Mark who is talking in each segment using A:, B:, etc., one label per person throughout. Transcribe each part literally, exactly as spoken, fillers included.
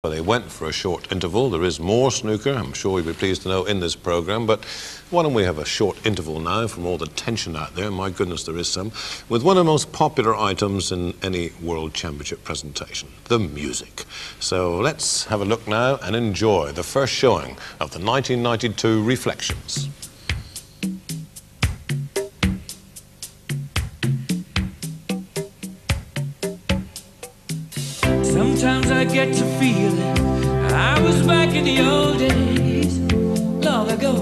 A: Well, they went for a short interval. There is more snooker, I'm sure you'll be pleased to know, in this programme. But why don't we have a short interval now from all the tension out there? My goodness, there is some. With one of the most popular items in any World Championship presentation, the music. So let's have a look now and enjoy the first showing of the nineteen ninety-two Reflections.
B: Sometimes I get to feeling I was back in the old days, long ago,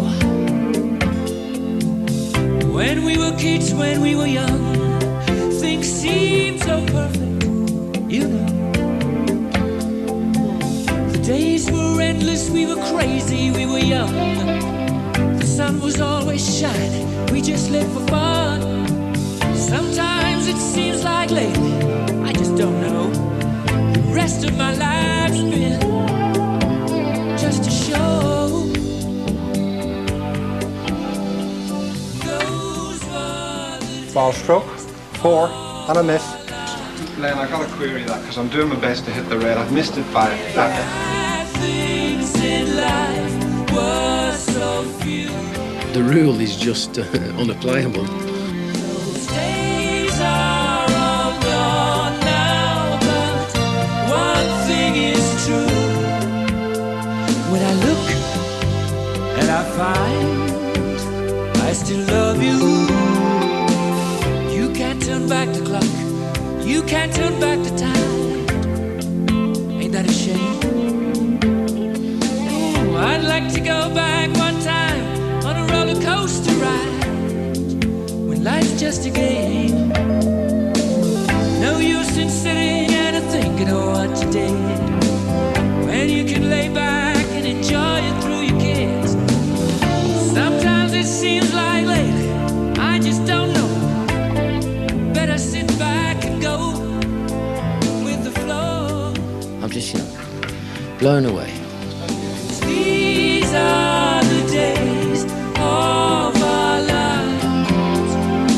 B: when we were kids, when we were young. Things seemed so perfect, you know. The days were endless, we were crazy, we were young. The sun was always shining, we just lived for fun. Sometimes it seems like lately, I just don't know, the rest of my life's been just a show. Those were the
C: Ball stroke, four, and a miss.
D: Len, I gotta query that because I'm doing my best to hit the rail. I've missed it by a
B: bad things in life were so few.
E: The rule is just uh, unplayable.
B: Those days are all gone now, but one thing is true. When I look and I find I still love you. You can't turn back the clock, you can't turn back the time. Ain't that a shame? Ooh, I'd like to go back one time on a roller coaster ride, when life's just a game. No use in sitting and thinking of what you did, when you can lay back and enjoy it through your kids. Sometimes it seems like lately, I just don't know. Better sit back and go with the flow.
E: I'm just, you know, blown away.
B: These are the days of our lives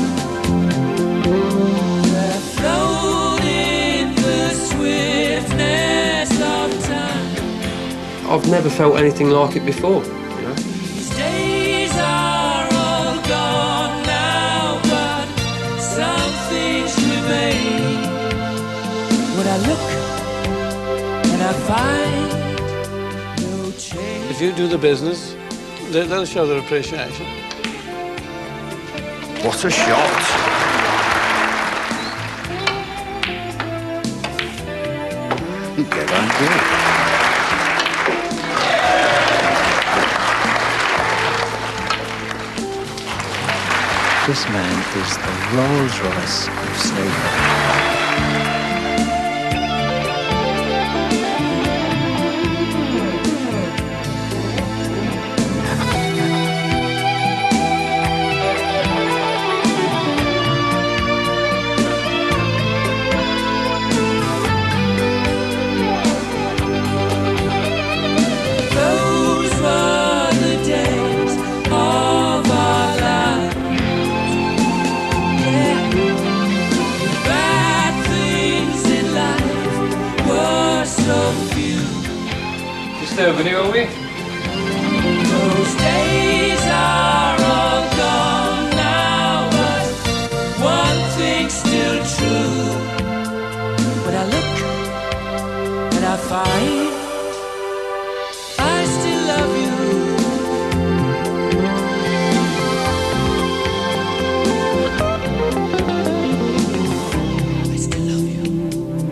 B: that float in the swiftness of time.
C: I've never felt anything like it before, you know.
B: These days are all gone now, but some things remain. When I look and I find no change.
F: If you do the business, they- they'll show their appreciation.
C: What a shot!
E: Get on good. This man is the Rolls Royce of snooker.
B: Those were the days of our lives. Yeah. Bad things in life were so few.
C: You still video, are we?
B: Those days are all gone now, but one thing's still true. When I look and I find I still love you. I still love you.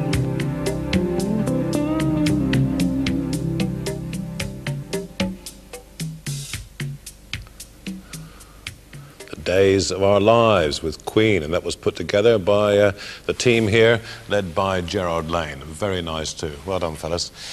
A: The Days of Our Lives with Queen, and that was put together by uh, the team here, led by Gerard Lane. Very nice too. Well done, fellas.